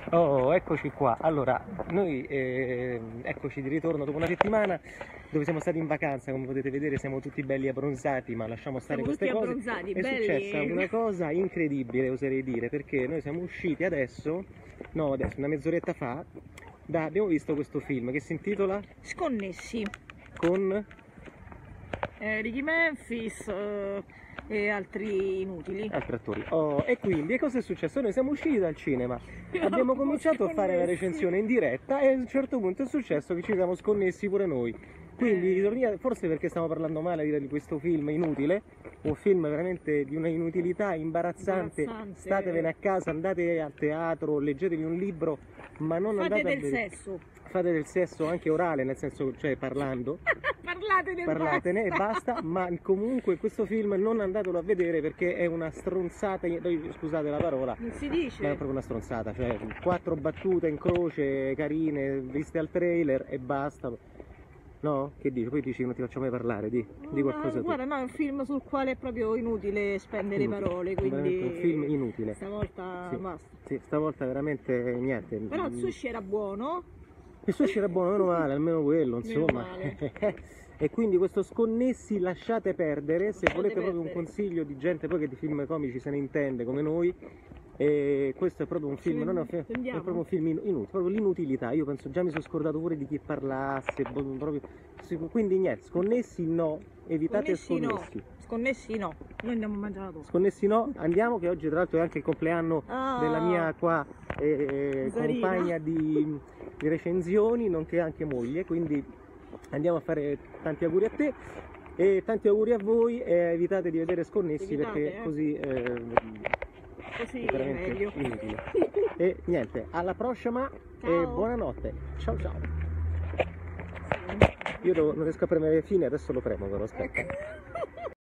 Oh, eccoci qua. Allora, noi eccoci di ritorno dopo una settimana dove siamo stati in vacanza, come potete vedere siamo tutti belli abbronzati, ma lasciamo stare Siamo queste tutti cose. abbronzati, È belli. successa una cosa incredibile, oserei dire, perché noi siamo usciti adesso, no, adesso, una mezz'oretta fa, abbiamo visto questo film che si intitola Sconnessi. con... Ricky Memphis e altri inutili. altri attori. Oh, e quindi, e cosa è successo? Noi siamo usciti dal cinema, abbiamo cominciato a fare la recensione in diretta e a un certo punto è successo che ci siamo sconnessi pure noi. Quindi, forse perché stiamo parlando male di questo film inutile, un film veramente di una inutilità imbarazzante. Statevene a casa, andate al teatro, leggetevi un libro, ma non Fate andate a del vedere. sesso. Fate del sesso anche orale, nel senso, cioè parlando. Parlatene e basta, ma comunque questo film non andatelo a vedere perché è una stronzata, scusate la parola, Non si dice. ma è proprio una stronzata, cioè 4 battute in croce carine viste al trailer e basta. No? Che dici? Poi dici che non ti faccio mai parlare, di qualcosa tu. Guarda, no, è un film sul quale è proprio inutile spendere parole, quindi Veramente un film inutile. stavolta Sì. basta. Sì, stavolta veramente niente. Però il sushi era buono. Il sushi era buono, meno male, almeno quello, insomma. E quindi questo sconnessi lasciate perdere, se volete proprio un consiglio di gente poi che di film comici se ne intende come noi. E questo è proprio un film, non è proprio un film inutile, proprio l'inutilità. Io penso, già mi sono scordato pure di chi parlasse, proprio, quindi niente, sconnessi no, evitate sconnessi. Sconnessi no, noi andiamo a mangiare la tosta. Sconnessi no, andiamo, che oggi tra l'altro è anche il compleanno della mia qua compagna di recensioni, nonché anche moglie, quindi andiamo a fare tanti auguri a te e tanti auguri a voi e evitate di vedere sconnessi perché così così è veramente meglio. inutile. E niente, alla prossima e buonanotte. Ciao ciao. Io non riesco a premere fine, adesso lo premo però, aspetta.